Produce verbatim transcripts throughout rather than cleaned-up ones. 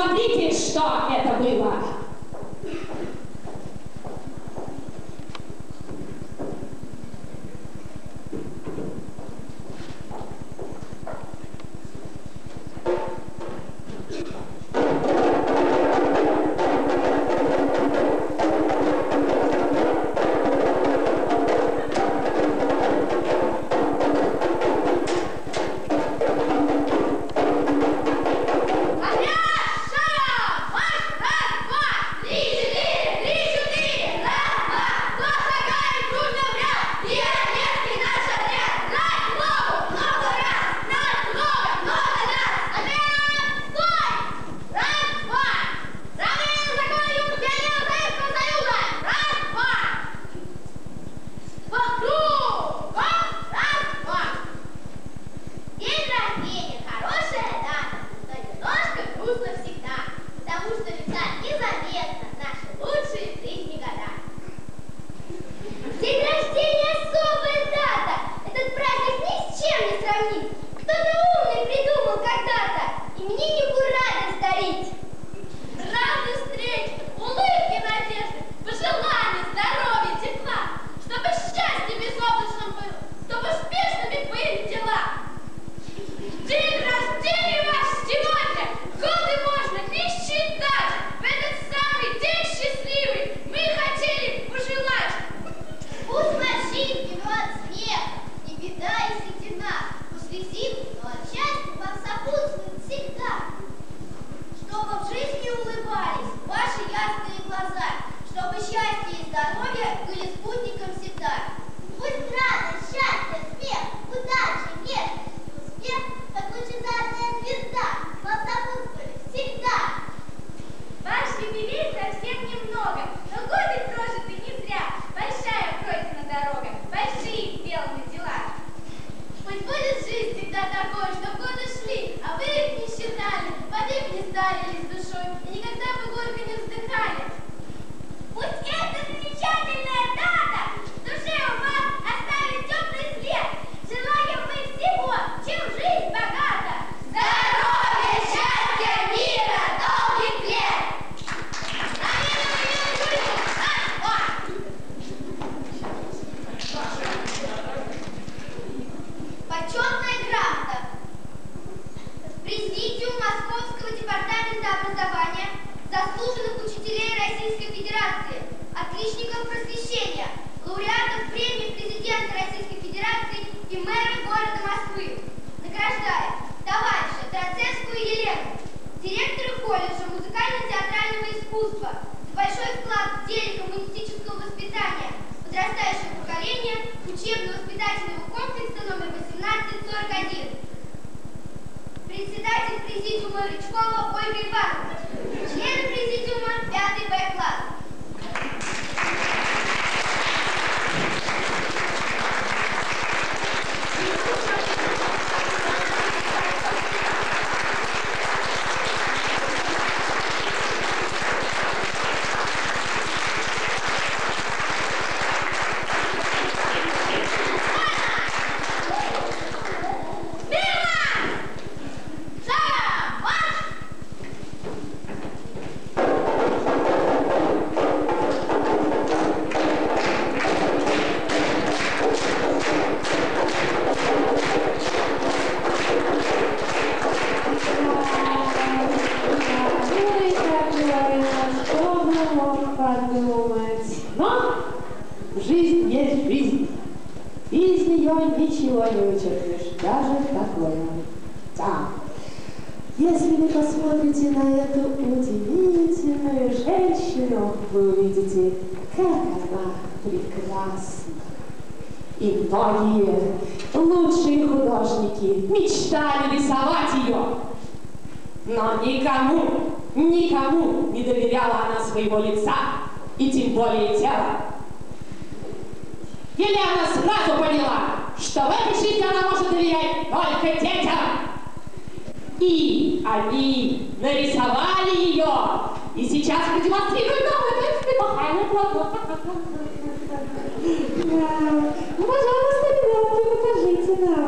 Посмотрите, что это было.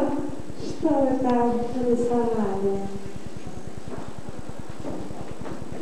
Что вы там рисовали?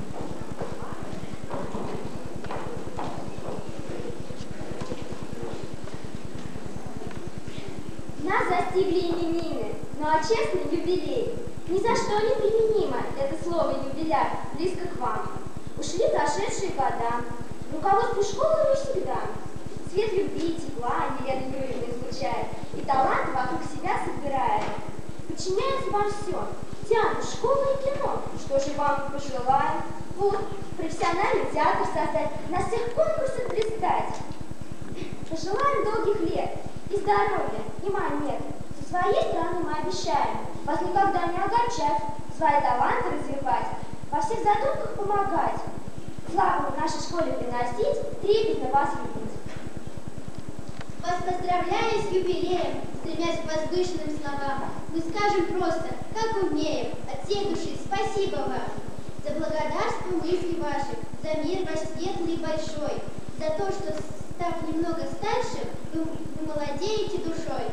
Нас застигли именины, ну а честный юбилей. Ни за что не применимо это слово юбиляр близко к вам. Ушли прошедшие года, в руководстве школы не всегда. Свет любви, тепла Елена Юрьевна излучает, и талант вокруг себя собирает. Подчиняется вам все, театр, школа и кино. Что же вам пожелаем? Вот, профессиональный театр создать, на всех конкурсах блистать. Пожелаем долгих лет и здоровья, и монет. Со своей стороны мы обещаем вас никогда не огорчать, свои таланты развивать, во всех задумках помогать, славу в нашей школе приносить, трепетно вас любить. Вас поздравляю с юбилеем, стремясь к возвышенным словам. Мы скажем просто, как умеем, от всей души спасибо вам. За благодарство мыслей ваших, за мир ваш светлый и большой, за то, что, став немного старше, вы, вы молодеете душой.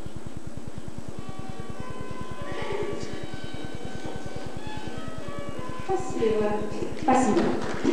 Спасибо. Спасибо.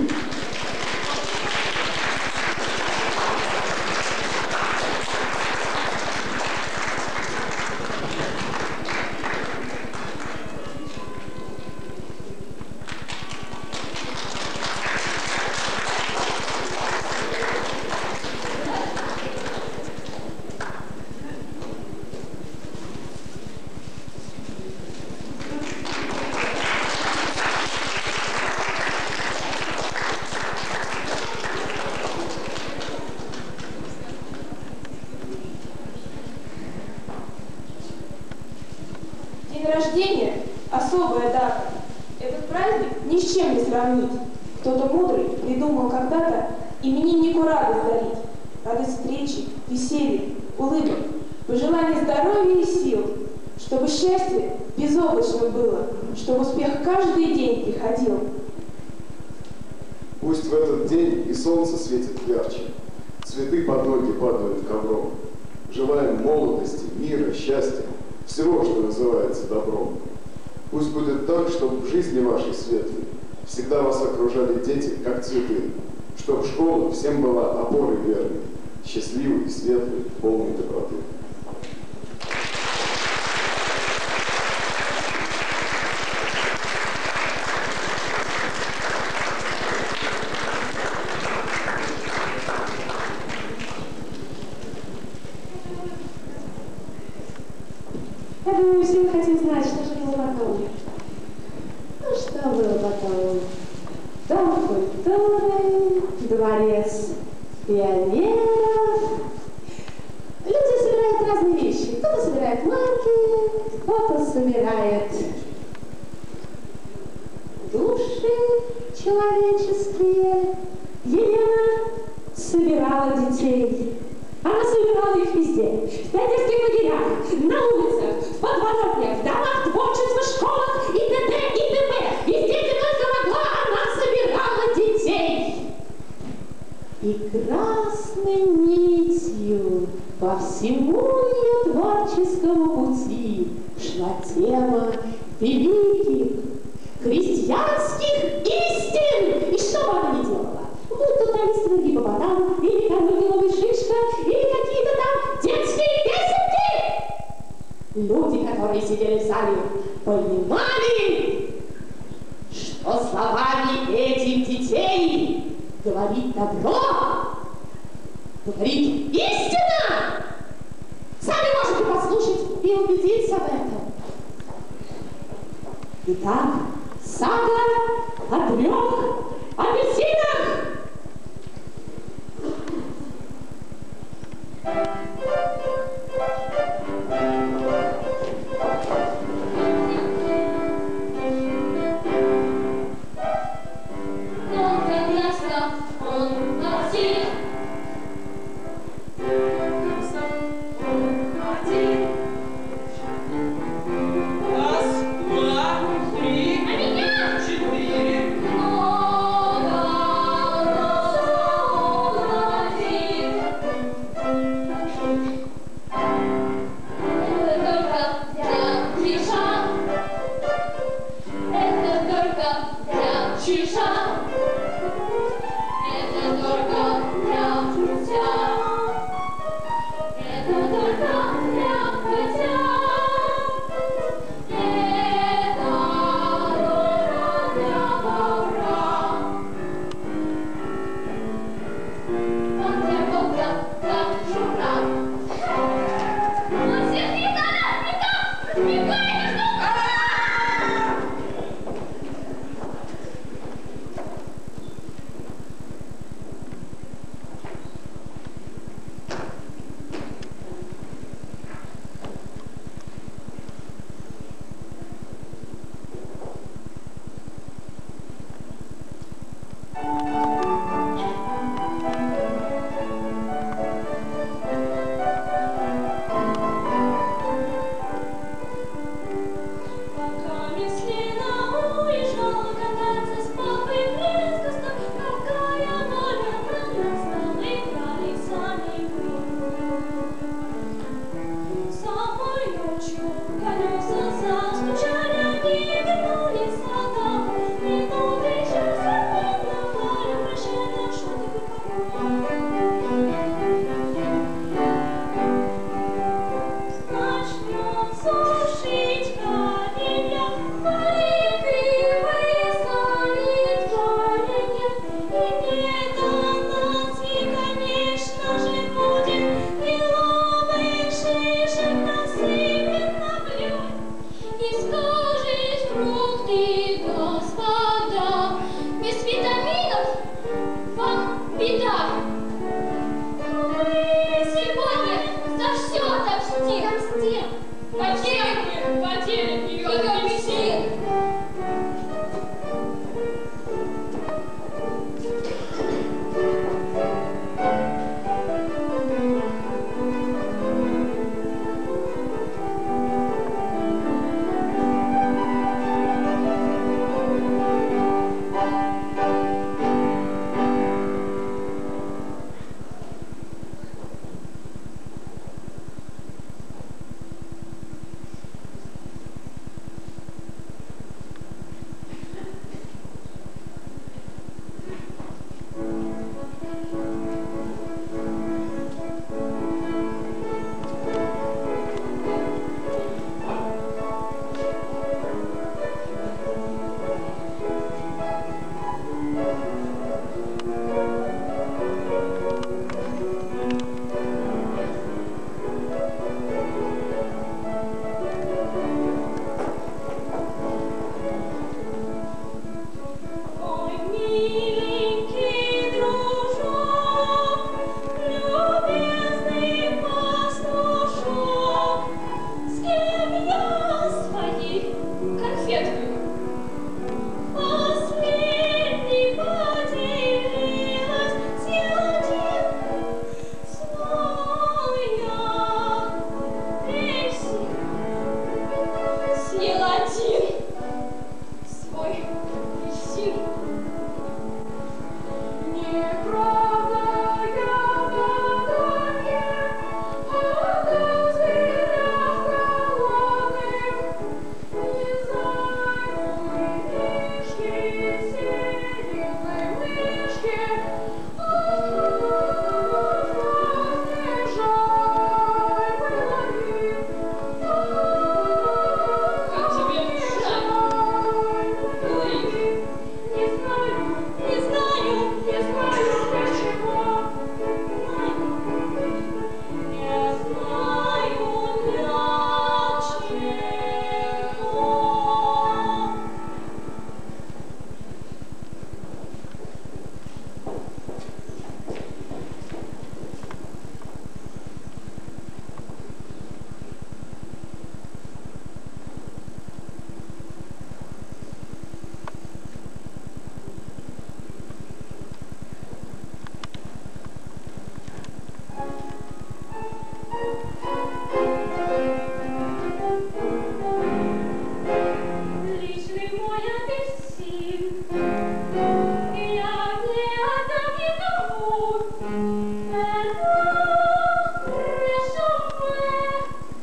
День рождения – особая дата. Этот праздник ни с чем не сравнить. Кто-то мудрый придумал когда-то имениннику радость дарить. Радость встречи, веселья, улыбок, пожелание здоровья и сил, чтобы счастье безоблачным было, чтобы успех каждый день приходил. Пусть в этот день и солнце светит ярче, цветы под ноги падают ковром. Желаем молодости, мира, счастья, всего, что называется добром. Пусть будет так, чтобы в жизни вашей светлой всегда вас окружали дети, как цветы, чтоб школа всем была опорой верной, счастливой, светлой, полной доброты. Я думаю, все мы хотим знать, что же было потом. Ну, что было потом? Дом культуры, дворец пионеров. Люди собирают разные вещи. Кто-то собирает марки, кто-то собирает души человеческие. Елена собирала детей. Она собирала их везде. В пионерских лагерях, на улицах, в подворотнях, в домах творчества, школах и т.д. и т.п. Везде, где только могла, она собирала детей. И красной нитью по всему ее творческому пути шла тема великих христианских истин. И что бы она ни делала, будь то таинственный гиппопотам, или корнуиловая шишка, или какие-то там детские песенки. Люди, которые сидели в зале, понимали, что словами этих детей говорит добро, говорит истина. Сами можете послушать и убедиться в этом. Итак, сага о трех апельсинах. Thank you.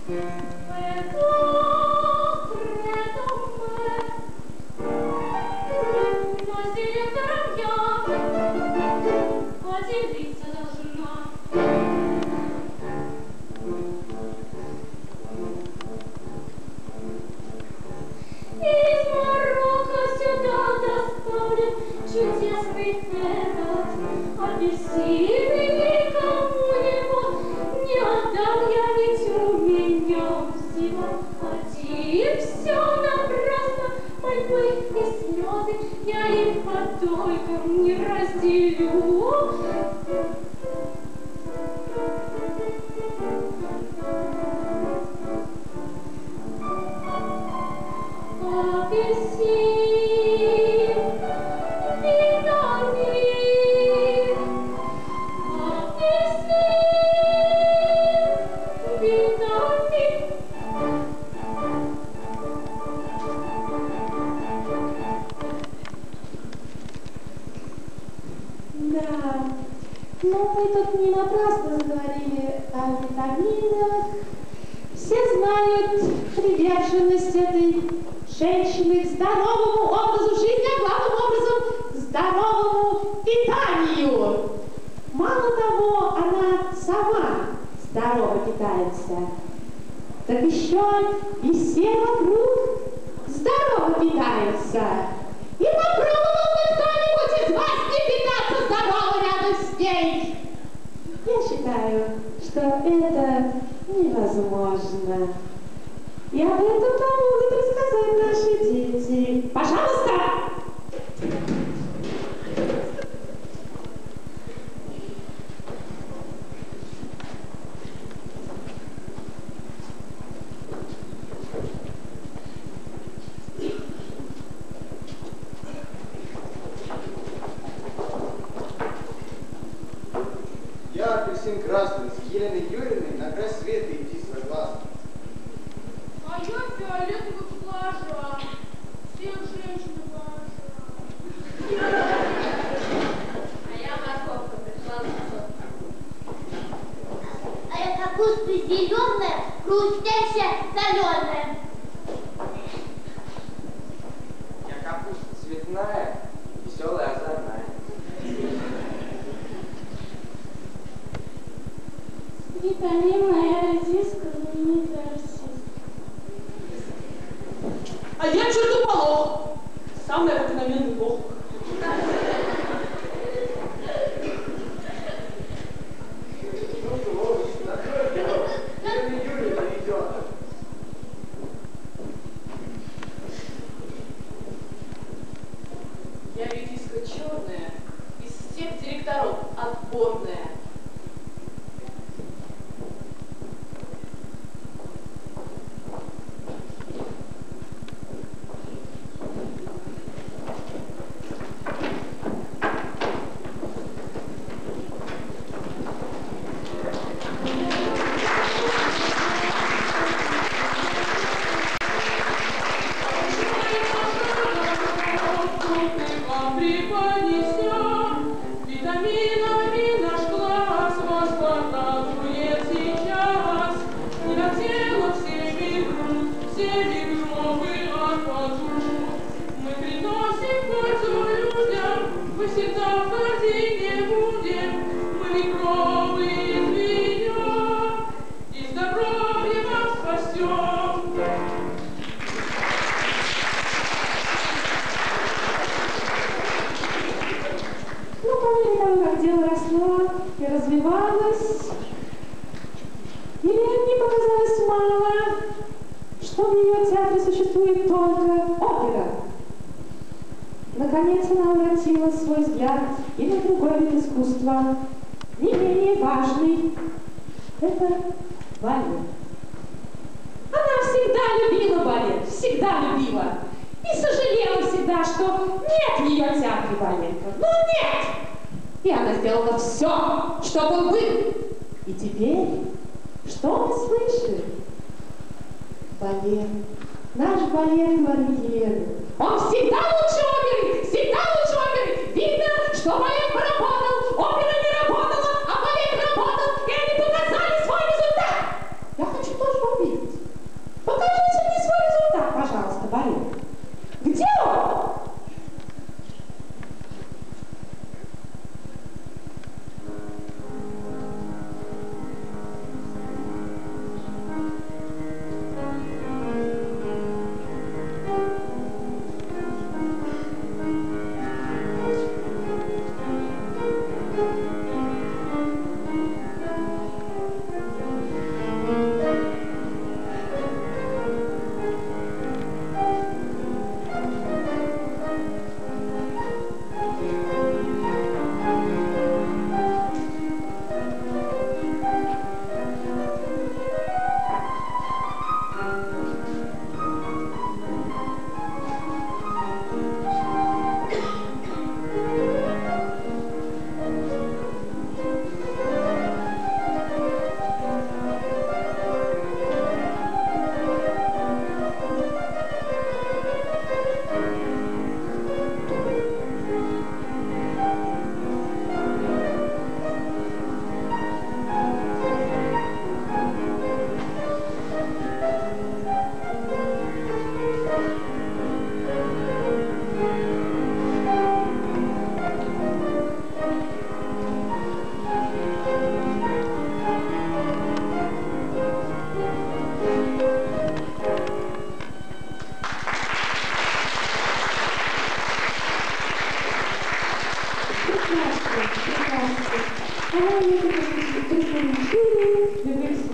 Я хочу тоже побить.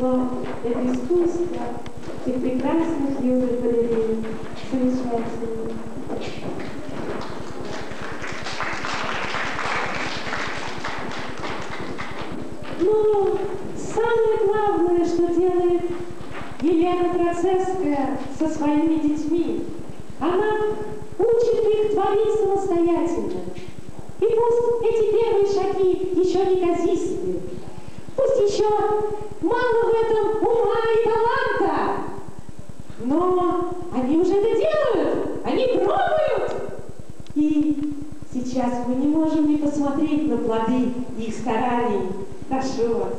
искусство — это искусство тех прекрасных юных балерин. Замечательно. Ну, самое главное, что делает Елена Троцевская со своими детьми, она учит их творить самостоятельно. И пусть эти первые шаги еще не казистые, пусть еще мало в этом ума и таланта, но они уже это делают, они пробуют. И сейчас мы не можем не посмотреть на плоды их стараний. Прошу вас.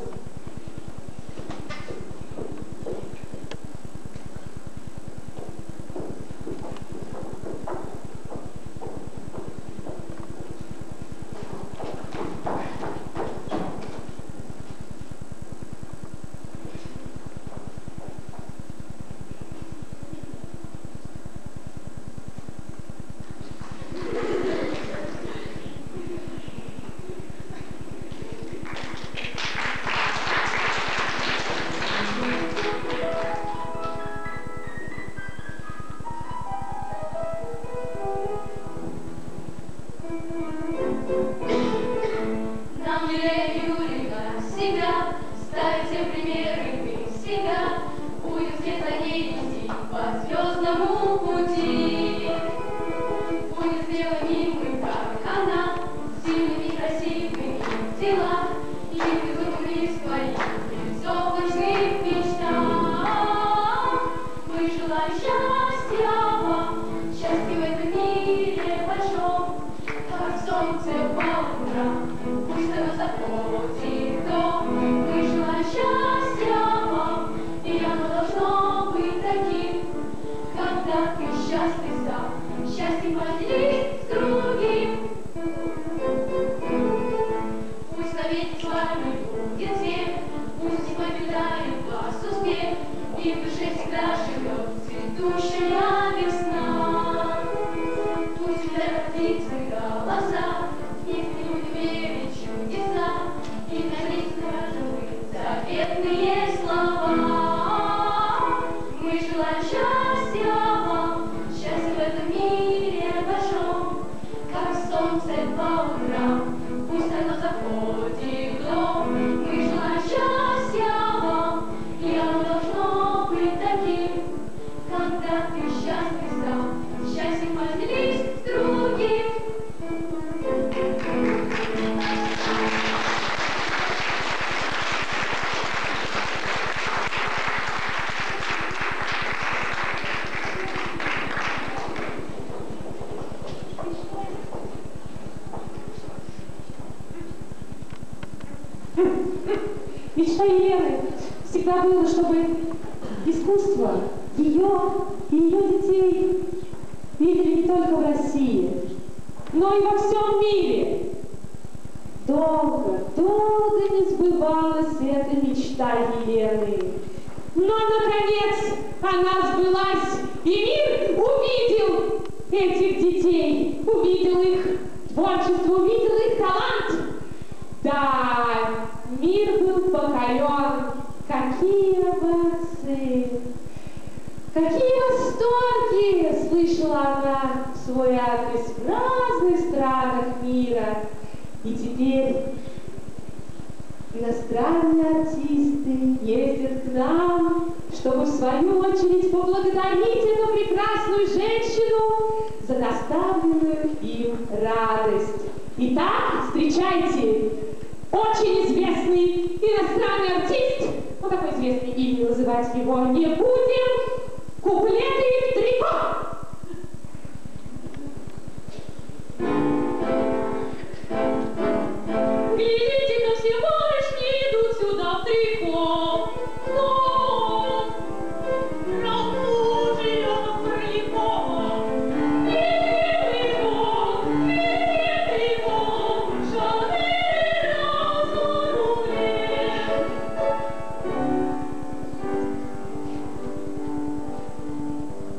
Мечта Елены всегда было, чтобы искусство ее и ее детей видели не только в России, но и во всем мире. Долго, долго не сбывалась эта мечта Елены. Но, наконец, она сбылась, и мир увидел этих детей, увидел их творчество, увидел их талант. Да, мир был покорен. Какие овации, какие восторги слышала она в свой адрес в разных странах мира. И теперь иностранные артисты ездят к нам, чтобы в свою очередь поблагодарить эту прекрасную женщину за доставленную им радость. Итак, встречайте, очень известный иностранный артист, ну такой известный имя, называть его не будем, куплеты в трико. Глядите-ка, все барышни идут сюда в трико, но Рафузия Фроликова, не трико, не трико, Шанель разоруле.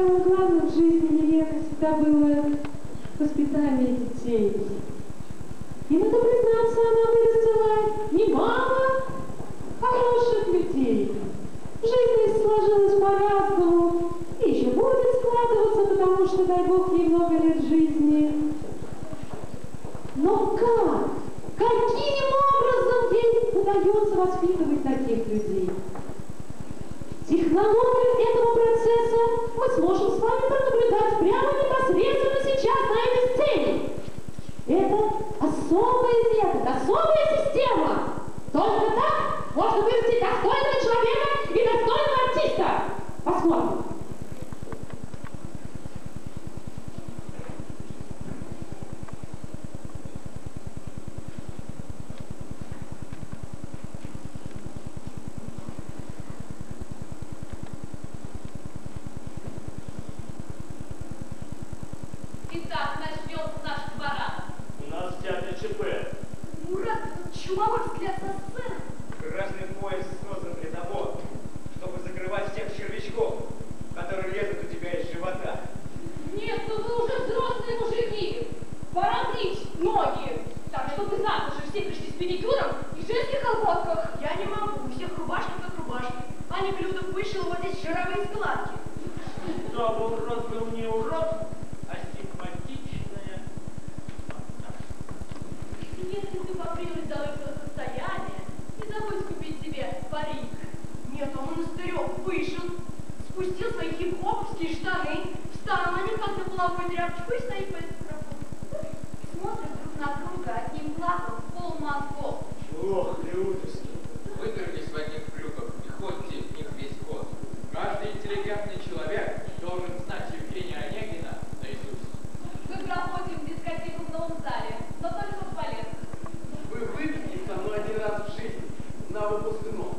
Самое главное в жизни Елены всегда было воспитание детей. И надо признаться, она вырастила немало хороших людей. Жизнь сложилась по-разному и еще будет складываться, потому что, дай Бог, ей много лет жизни. Но как? Каким образом ей удается воспитывать таких людей? Технологию этого процесса мы сможем с вами пронаблюдать прямо непосредственно сейчас на этой сцене. Это особый метод, особая система. Только так можно вырастить достойного человека и достойного артиста. Посмотрим. Итак, начнется наш баран. У нас в театре ЧП. Мурат, чумовой взгляд со сцены. Красный пояс создан для того, чтобы закрывать всех червячков, которые лезут у тебя из живота. Нет, ну вы уже взрослые мужики. Пора брить ноги. Так, чтобы завтра же все пришли с педикюром и в женских колготках. Я не могу, у всех рубашки как рубашки. Аня Клюдов вышел, вот здесь жировые складки. Чтобы урод был не урод, а симпатичная. Если ты поприлась до этого состояния, не забудь купить себе парик. Нет, а Монастырев вышел, спустил свои хип-хоповские штаны, встал на них как на половой тряпочку и стоит по этому микрофону. Смотрят друг на друга, одним глазом пол мозгов. Ох, Людовский. Выбрались в одних брюках и ходите в них весь год. Каждый интеллигентный человек должен знать Евгения Онегина наизусть. Мы проходим дискотеку в новом зале, но только в балет. Вы выпьете со мной один раз в жизни на выпускном.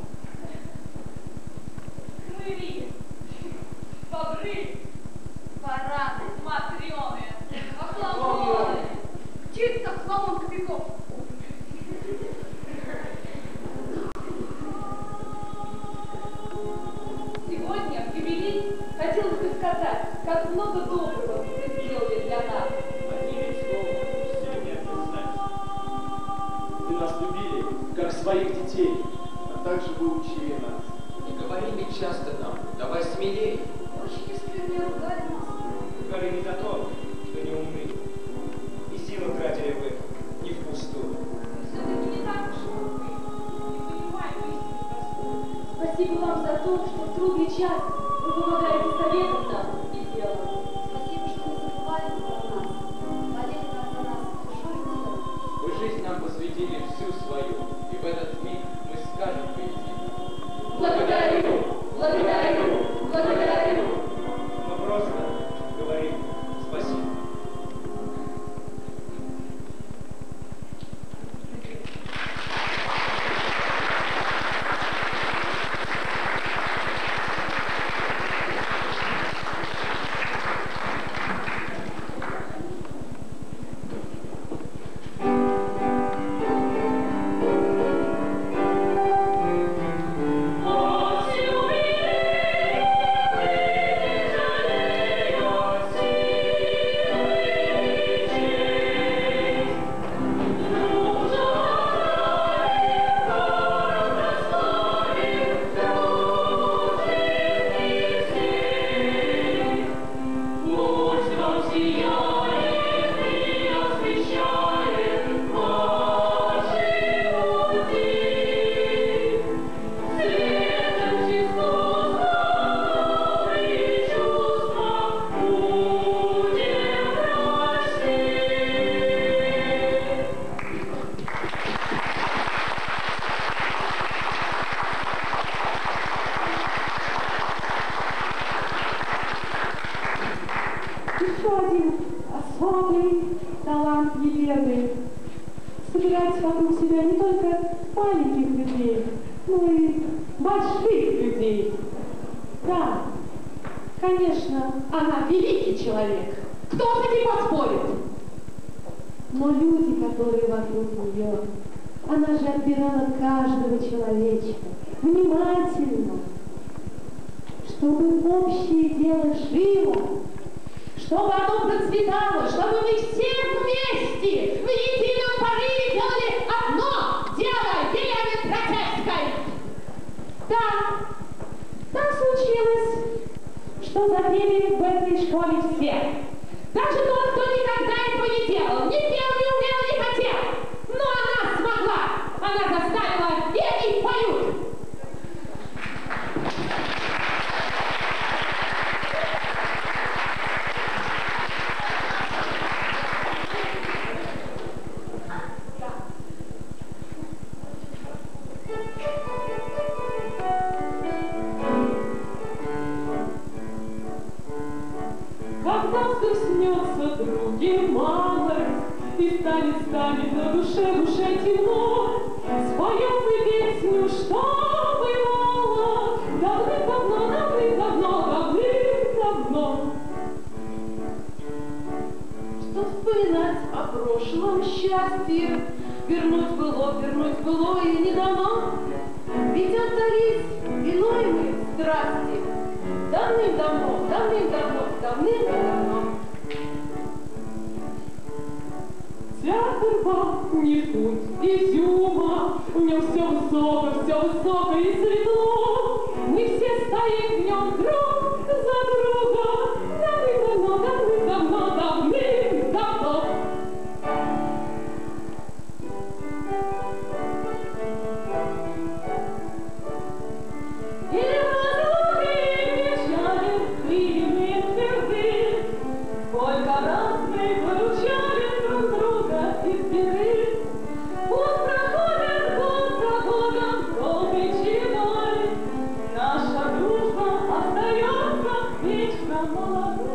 Хмыри, бобры, бараны, матрёны, охламоны. Где это так сломан Кобяков? Сегодня, в юбилей, хотелось бы сказать, как много доброго вы сделали для нас. Одним словом, все не описать. Вы нас любили, как своих детей, а также вы учили нас. Не говорили часто нам, давай смелей. Очень искренне ругали нас. Говорили о том, что не умны. И силы тратили вы не впустую. Все-таки не так уж и мы не понимаем истинных проступков. Спасибо вам за то, что в трудный час вы помогаете советом нам и делом. Спасибо, что не забывали про нас. Болели нам за нас душой и телом. Вы жизнь нам посвятили всю свою, и в этот миг мы скажем поединок. Благодарю! Благодарю! Благодарю! Мы просто говорим спасибо. Еще один особый талант Елены. Собирать вокруг себя не только маленьких людей, но и больших людей. Да, конечно, она великий человек. Кто с этим поспорит? Но люди, которые вокруг нее, она же отбирала каждого человечка внимательно, чтобы чтобы общее дело жило, чтобы оно процветало, чтобы мы все вместе в едином порыве делали одно дело, делали протестской. Да, так случилось, что запели в этой школе все. Даже тот, кто никогда этого не делал, не пел, не умел, не хотел. Но она смогла, она заставила, и они поют. Когда вскоснется другим малость, и станет, станет на душе, душе темно, споем мы песню, что бывало давным-давно, давным-давно, давным-давно. Что вспоминать о прошлом счастье, вернуть было, вернуть было и не дано, ведь отдались иной мы страсти давным-давно, давным-давно, давным-давно. Театр баб не суть изюма, в нем все высоко, все высоко и светло. Мы все стоим в нем друг за друга, давным-давно, давным-давно, давным-давно. И разлуки печали, длинные тверды, сколько раз мы выручали друг друга из беды. Пусть проходит год за годом долгой чередой, наша дружба остается вечно молодой.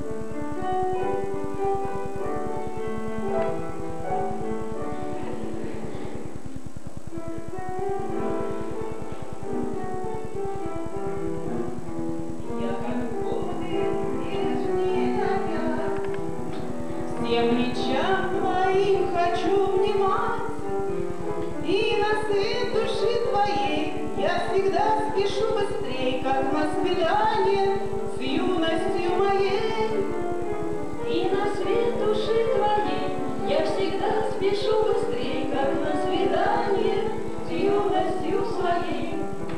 Я как годы прежние опять всем речам твоим хочу внимать, и на свет души твоей я всегда спешу быстрей, как на свидание с юностью моей. И на свет души твоей я всегда спешу быстрей, как на свидание с юностью своей.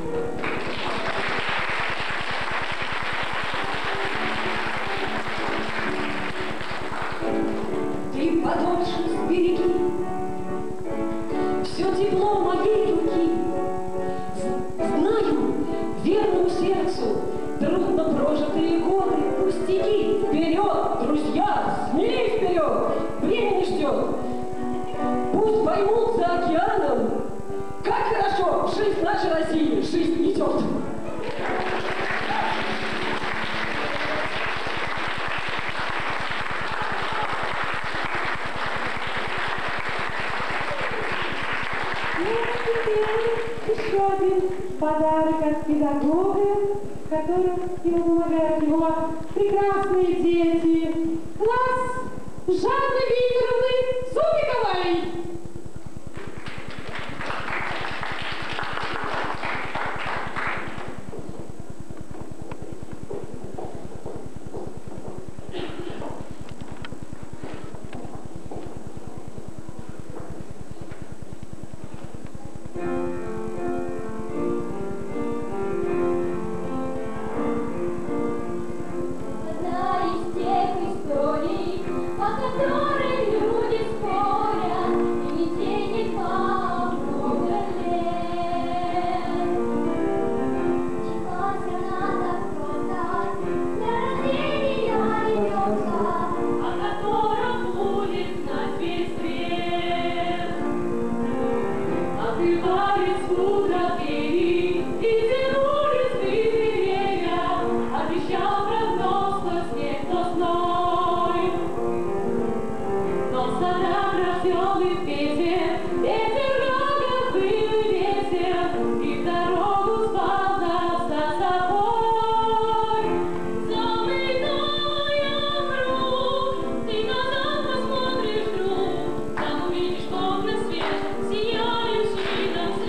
Ты подольше сбереги все тепло моей руки. Знаю, верному сердцу трудно прожитые годы, пустяки. Вперед, друзья, смелей вперед, время не ждет. Пусть поймут за океаном, как хорошо жизнь нашей России, жизнь идет. Еще один подарок от педагога, которым ему помогают его прекрасные дети. Класс Жанны Викторовны Супиковой. Одна из тех историй, о которой люди спорят, и ни день, ни два, много лет. Началась она так просто, для рождения ребенка, О котором будет знать весь свет. Открывались утро двери, и тянулись деревья, обещал прогноз то снег, то зной. Но в садах рожденных песен ветер много был и весел, и в дорогу спал нас за собой. Замыкая круг, ты назад посмотришь вдруг, там увидишь, что на свет сияли в чистом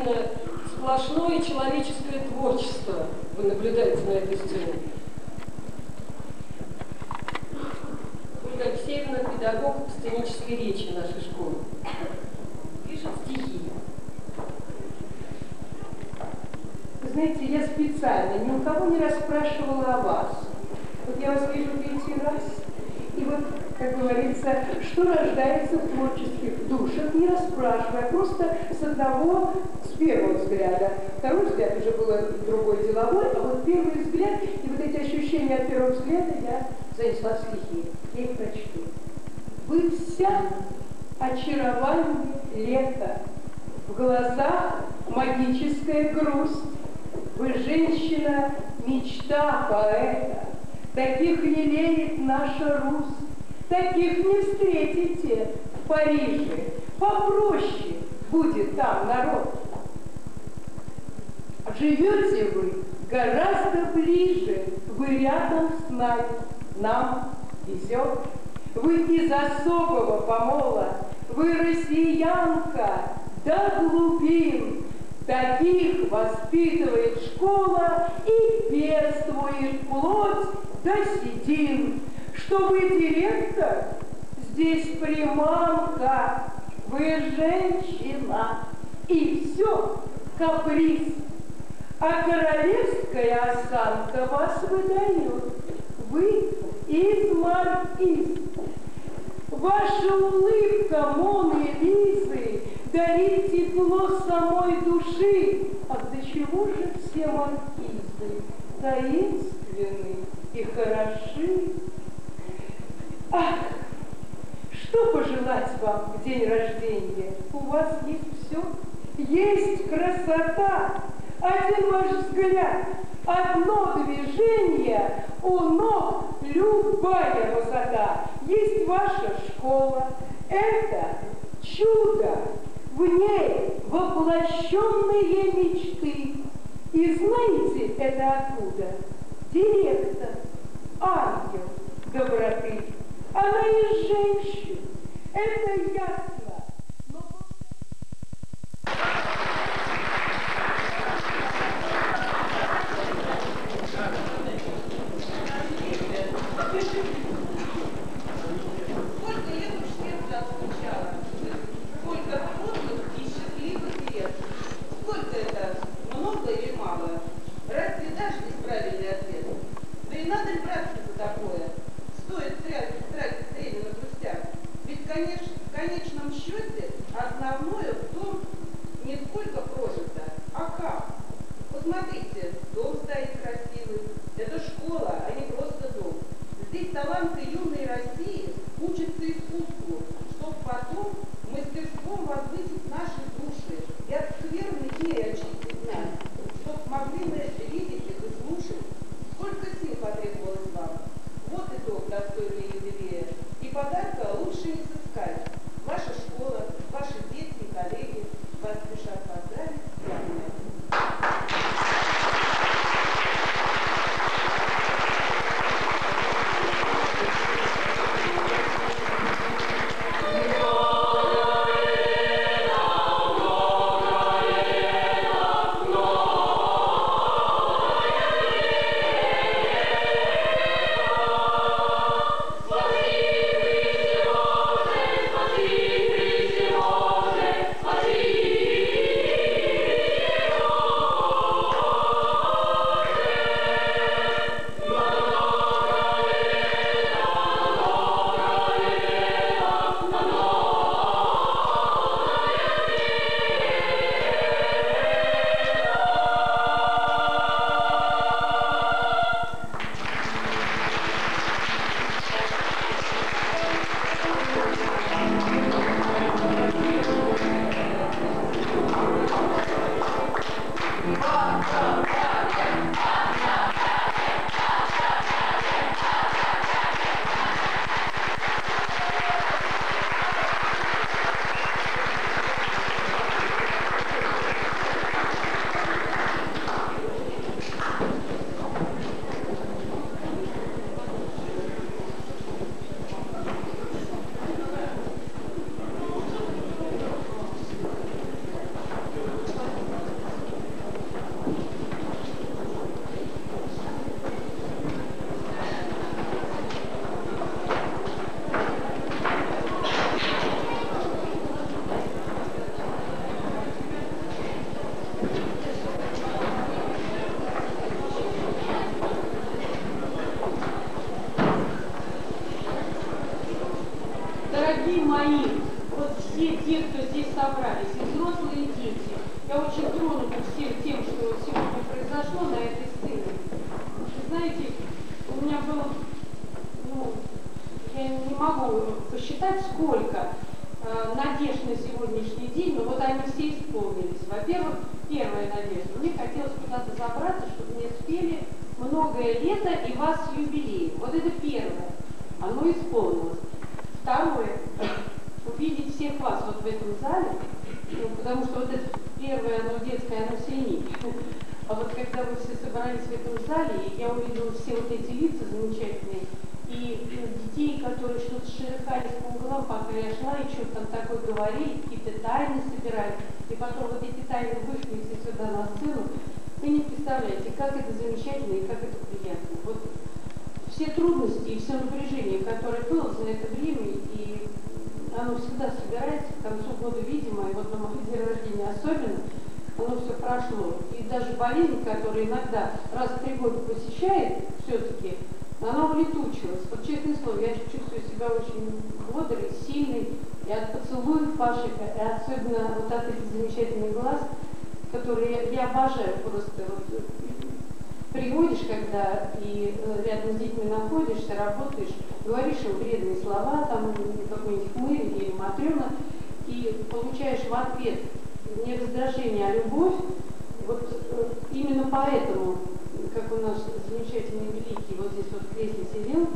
наверное, сплошное человеческое творчество вы наблюдаете на этой сцене. Ольга Алексеевна – педагог сценической речи нашей школы. Пишет стихи. Вы знаете, я специально ни у кого не расспрашивала о вас. Вот я вас вижу третий раз, и вот, как говорится, что рождается в творческих душах, не расспрашивая, просто с одного, с первого взгляда. Второй взгляд уже был другой деловой, а вот первый взгляд, и вот эти ощущения от первого взгляда я занесла в стихи. Я их прочту. Вы вся очарование лета, в глазах магическая грусть. Вы женщина, мечта поэта, таких лелеет наша Русь, таких не встретите в Париже, попроще будет там народ. Живете вы гораздо ближе, вы рядом с нами, нам везет. Вы из особого помола, вы россиянка до глубин. Таких воспитывает школа и пестует плоть до седин. Что вы директор, здесь приманка, вы женщина, и все каприз. А королевская осанка вас выдает, вы из маркиз. Ваша улыбка Моны Лизы дарит тепло самой души. А до чего же все маркизы таинственны и хороши? Ах, что пожелать вам в день рождения? У вас есть все, есть красота. Один ваш взгляд, одно движение, у ног любая высота. Есть ваша школа, это чудо, в ней воплощенные мечты. И знаете это откуда? Директор, ангел доброты. Она из женщин, это ясно. Но... Сколько лет уж сердце отскучало, сколько сложных и счастливых лет. Сколько это? Много или мало? Разве дашь неправильный ответ? Да и надо ли браться за такое? Стоит тратить время на пустяк. Ведь, конечно, в конечном счете основное в том, не сколько прожито, а как. Посмотрите, дом стоит красивый. Это школа, а не просто дом. Здесь таланты юной России учатся искусству, чтобы потом мастерством возвысить наши души и от скверных идей очистить нас, чтобы могли мы видеть их и слушать. Сколько сил потребовалось вам? Вот итог достойный юбилея. И подарка лучше не сыскать. Ваша школа, ваши дети и коллеги вас спешат поздравить с вами. Спасибо, Дорогие мои, вот все те, кто здесь собрались, и взрослые, и дети, я очень тронута всем тем, что сегодня произошло на этой сцене. Вы знаете, у меня было, ну, я не могу посчитать, сколько э, надежд на сегодняшний день, но вот они все исполнились. Во-первых, первая надежда. Мне хотелось куда-то забраться, чтобы мне спели «Многое лето» и «Вас с юбилеем». Вот это первое. Оно исполнилось. Второе. Увидеть всех вас вот в этом зале, ну, потому что вот это первое, оно детское, оно сильнее. А вот когда вы все собрались в этом зале, я увидела все вот эти лица замечательные, и ну, детей, которые что-то шерохались по углам, пока я шла, и что-то там такое говорили, какие-то тайны собирали, и потом вот эти тайны вышли все сюда на сцену, вы не представляете, как это замечательно и как это приятно. Вот все трудности и все напряжение, которое было за это время, и оно всегда собирается к концу года, видимо, и вот на мой день рождения особенно, оно все прошло. И даже болезнь, которая иногда раз в три года посещает, все-таки, она улетучилась. Вот честное слово, я чувствую себя очень бодрой, сильной, и от поцелуев ваших, и особенно вот от этих замечательных глаз, которые я, я обожаю просто. Вот, приходишь, когда и рядом с детьми находишься, работаешь, говоришь им вредные слова, там какой-нибудь хмырь или матрёна, и получаешь в ответ не раздражение, а любовь. Вот именно поэтому, как у нас замечательный великий вот здесь вот в кресле сидел,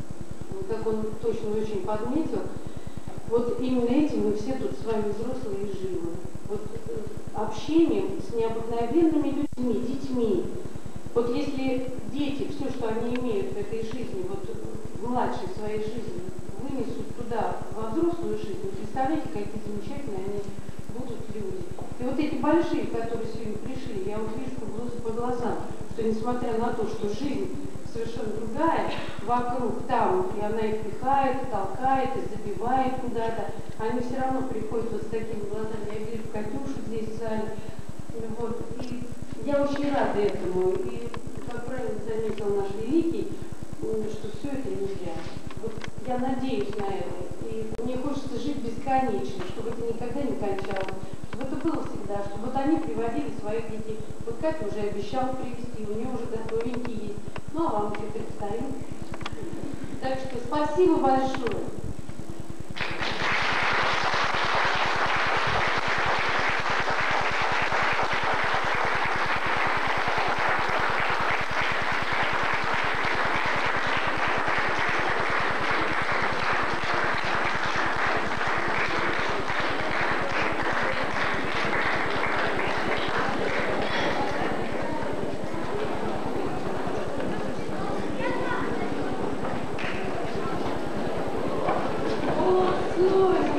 как он точно очень подметил, вот именно этим мы все тут с вами взрослые и живы. Вот общением с необыкновенными людьми, детьми. Вот если дети, все, что они имеют в этой жизни, вот в младшей своей жизни, вынесут туда, во взрослую жизнь, представляете, какие замечательные они будут люди. И вот эти большие, которые сегодня пришли, я вот вижу по глазам, что несмотря на то, что жизнь совершенно другая вокруг там, и она их пихает, толкает, и забивает куда-то, они все равно приходят вот с такими глазами. Я вижу Катюшу здесь в зале. Вот, и я очень рада этому. И, как правильно заметил наш великий, что все это не зря. Вот я надеюсь на это. И мне хочется жить бесконечно, чтобы это никогда не кончалось. Чтобы это было всегда, чтобы вот они приводили своих детей. Вот Катя уже обещала привезти, у нее уже готовенький есть. Ну, а вам все предстоит. Так что спасибо большое. Ой,